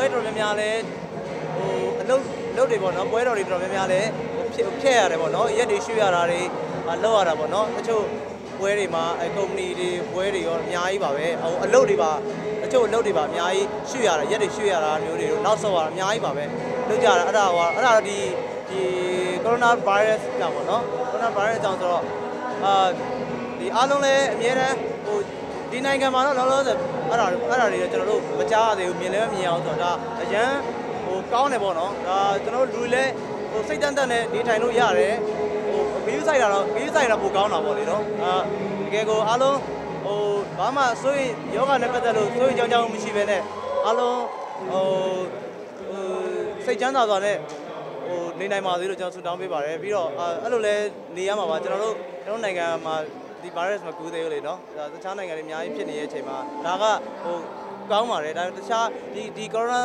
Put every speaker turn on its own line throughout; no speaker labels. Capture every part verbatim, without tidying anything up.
တော်များများလဲဟိုအလုပ်လုပ်တွေပေါ့နော်ပွဲတော်တွေတော်များများလဲဖြစ်ဖြစ်ရတယ်ပေါ့နော်ရက်တွေရွှေ့ရတာတွေလောက်ရတာပေါ့နော်တချို့ပွဲတွေမှာအဲကုမ္ပဏီတွေပွဲတွေရောအများကြီးပါပဲဟိုအလုပ်တွေပါတချို့အလုပ်တွေပါအများကြီးရွှေ့ရတာရက်တွေရွှေ့ရတာမျိုးတွေတော့နောက်ဆော့ရတာအများကြီးပါပဲလုပ်ကြတာအဲ့ဒါဟိုအဲ့ဒါဒီဒီကိုရိုနာဗိုင်းရပ်စ်ကြောင့်ပေါ့နော်ကိုရိုနာဗိုင်းရပ်စ်ကြောင့်ဆိုတော့အာဒီအားလုံးလည်းအများတန်းဟိုဒီနိုင်ငံမှာတော့လောလောဆယ်အဲ့ဒါအဲ့ဒါတွေကျွန်တော်တို့မကြားရသေးဘူးမြင်လည်းမမြင်အောင်ဆိုတော့ဒါအရန်ဟိုကောင်းတယ်ပေါ့နော်ဒါကျွန်တော်တို့လူလည်းဟိုစိတ်တန်းတန်းနဲ့နေထိုင်လို့ရတယ်ဟိုဗီယူဆိုင်တာတော့ဗီယူဆိုင်တာပိုကောင်းတာပေါ့လေနော်အာတကယ်ကိုအားလုံးဟိုဘာမှဆိုရင်ယောဂနဲ့ပတ်သက်လို့ဆိုရင်ကြောင်းကြောင်းမရှိဘဲနဲ့အားလုံးဟိုဟိုစိတ်ချမ်းသာစွာနဲ့ဟိုနေနိုင်ပါသေးလို့ကျွန်တော်ဆုတောင်းပေးပါတယ်ပြီးတော့အဲ့လိုလဲနေရမှာပါကျွန်တော်တို့ကျွန်တော်နိုင်ငံမှာဒီ virus မကူသေးဘူးလေနော်ဒါတခြားနိုင်ငံတွေအများကြီးဖြစ်နေတဲ့အချိန်မှာဒါကဟိုကောင်းပါတယ်ဒါတခြားဒီဒီ corona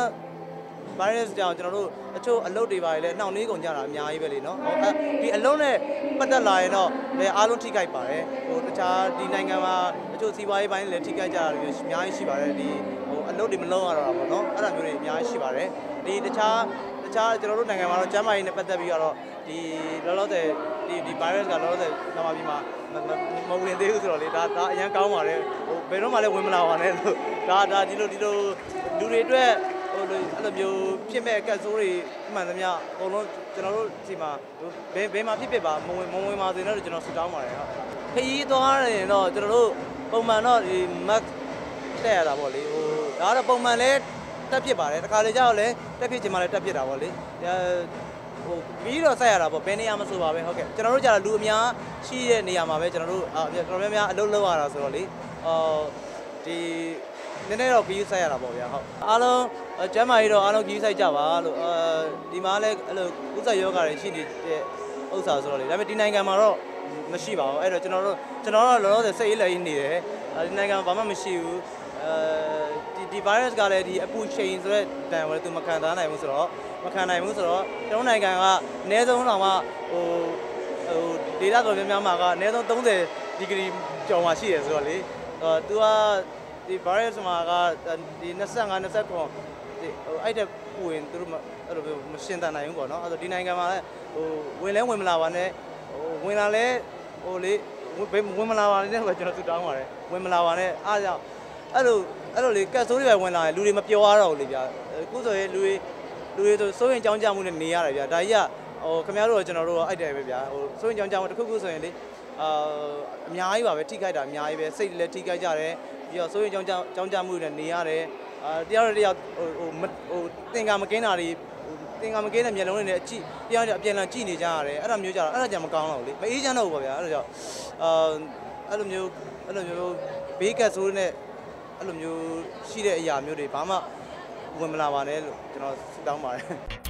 virus ကြောင့်ကျွန်တော်တို့အချို့အလုပ်တွေပါလေနှောင့်နှေးကုန်ကြတာအများကြီးပဲလေနော်ဟိုဒီအလုံးနဲ့ပတ်သက်လာရင်တော့လည်းအားလုံးထိခိုက်ပါတယ်ဟိုတခြားဒီနိုင်ငံမှာအချို့စီးပွားရေးပိုင်းလည်းထိခိုက်ကြတာတွေအများကြီးရှိပါတယ်ဒီဟိုအလုပ်တွေမလုံးရတော့တာပေါ့နော်အဲ့ဒါမျိုးတွေအများကြီးရှိပါတယ်ဒီတခြားတခြားကျွန်တော်တို့နိုင်ငံမှာတော့ကျန်းမာရေးနဲ့ပတ်သက်ပြီးတော့ဒီလောလောဆယ်ဒီဒီ virus ကလောလောဆယ်မြန်မာပြည်မှာမဝင်သေးဘူးဆိုတော့လေဒါဒါအရင်ကောင်းပါတယ်ဟိုဘယ်တော့မှလည်းဝင်မလာပါနဲ့လို့ဒါဒါဒီလိုဒီလိုလူတွေအတွက်ဟိုလိုအဲ့လိုမျိုးဖြစ်မဲ့အကတ်ဆိုးတွေမှန်သမျှအကုန်လုံးကျွန်တော်တို့ဒီမှာဘယ်ဘယ်မှာဖြစ်ဖြစ်ပါမဝင်မဝင်ပါစေနဲ့လို့ကျွန်တော်ဆုတောင်းပါတယ်ဟုတ်ခရီးသွားရင်တော့ကျွန်တော်တို့ပုံမှန်တော့ဒီ mask တက်ရတာပေါ့လေဟိုဒါကတော့ပုံမှန်လဲတက်ဖြစ်ပါတယ်တခါလေကြောက်လဲတက်ဖြစ်ချင်မှလည်းတက်ဖြစ်တာပေါ့လေဟိုပြီးတော့ဆက်ရတာပေါ့ဘယ်နေရာမဆိုပါပဲဟုတ်ကဲ့ကျွန်တော်တို့ကြာလူအများရှိတဲ့နေရာမှာပဲကျွန်တော်တို့တော်တော်များများအလုပ်လုပ်ရတာဆိုတော့လေအော်ဒီနည်းနည်းတော့ခီးဆိုင်ရတာပေါ့ဗျာဟုတ်အားလုံးကျမ်းမာရေးတော့အားလုံးခီးဆိုင်ကြပါလို့အဲဒီမှာလည်းအဲ့လိုဥစ္စာယောဂတွေရှိနေတဲ့ဥစ္စာဆိုတော့လေဒါပေမဲ့ဒီနိုင်ငံမှာတော့မရှိပါဘူးအဲ့တော့ကျွန်တော်တို့ကျွန်တော်တို့လောလောဆယ်စိတ်အေးလက်အေးနေတယ်ဒီနိုင်ငံမှာဘာမှမရှိဘူးအဲဒီဒီ virus ကလည်းဒီအပူချိန်ဆိုတဲ့တန်ကိုလည်းသူမခံစားနိုင်ဘူးဆိုတော့မခံနိုင်ဘူးဆိုတော့ကျွန်တော်နိုင်ငံကအနည်းဆုံးတော့မှဟိုဟိုဒေတာတော်များများမှာကအနည်းဆုံးသုံးဆယ်ဒီဂရီကျော်မှာရှိတယ်ဆိုတော့လေအဲသူကဒီ virus မှာကဒီ၂၅ ၂၇ဟိုအဲ့တဲ့ပူရင်သူတို့အဲ့လိုမရှင်းတန်နိုင်ဘူးပေါ့နော်အဲ့တော့ဒီနိုင်ငံမှာလည်းဟိုဝင်လဲဝင်မလာပါနဲ့ဟိုဝင်လာလဲဟိုလေဝင်မလာပါနဲ့ပဲကျွန်တော်သူတောင်းပါတယ်ဝင်မလာပါနဲ့အားကြောင့်အဲ့လိုအဲ့လိုလေကတ်ဆိုးတွေပဲဝင်လာရင်လူတွေမပြောရတော့ဘူးလေဗျာအခုဆိုရင်လူတွေလူတွေဆိုစိုးရင်ကြောင်းကြမှုနဲ့နေရတယ်ဗျာဒါကြီးကဟိုခင်ဗျားတို့ကကျွန်တော်တို့အဲ့တယ်ပဲဗျာဟိုစိုးရင်ကြောင်းကြမှုတစ်ခုခုဆိုရင်လေအာအများကြီးပါပဲထိခိုက်တာအများကြီးပဲစိတ်လည်းထိခိုက်ကြတယ်ပြီးတော့စိုးရင်ကြောင်းကြောင်းကြမှုနဲ့နေရတယ်အာတယောက်တယောက်ဟိုဟိုဟိုတင်ကမကင်းတာတွေတင်ကမကင်းတဲ့မျက်လုံးတွေနဲ့အကြည့်တယောက်တယောက်အပြန်လန်ကြည့်နေကြရတယ်အဲ့ဒါမျိုးကြတော့အဲ့ဒါကြမကောင်းတော့ဘူးလေမအေးချမ်းတော့ဘူးပါဗျာအဲ့ဒါကြောင့်အာအဲ့လိုမျိုးအဲ့လိုမျိုးဘေးကတ်ဆိုးနဲ့အဲ့လိုမျိုးရှိတဲ့အရာမျိုးတွေဘာမှဝင်မလာပါနဲ့လို့ကျွန်တော်ဆုတောင်းပါတယ်